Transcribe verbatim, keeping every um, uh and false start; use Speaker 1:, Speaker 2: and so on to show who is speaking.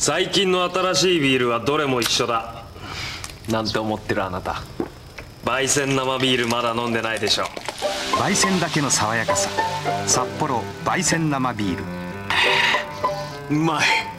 Speaker 1: 最近の新しいビールはどれも一緒だなんて思ってるあなた、焙煎生ビールまだ飲んでないでしょ。
Speaker 2: 焙煎だけの爽やかさ、札幌焙煎生ビール。
Speaker 1: うまい。